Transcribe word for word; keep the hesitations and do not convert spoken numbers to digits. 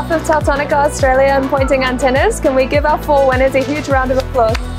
behalf of Teltonika Australia and Poynting Antennas, can we give our four winners a huge round of applause?